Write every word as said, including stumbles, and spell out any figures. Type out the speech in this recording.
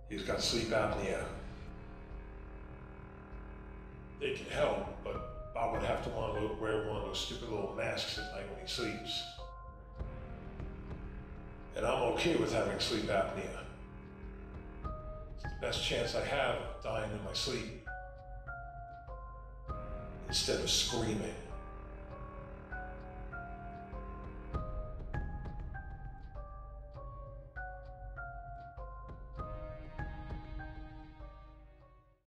He's got sleep apnea. They can help, but Bob would have to want to wear one of those stupid little masks at night when he sleeps. And I'm okay with having sleep apnea. It's the best chance I have of dying in my sleep instead of screaming.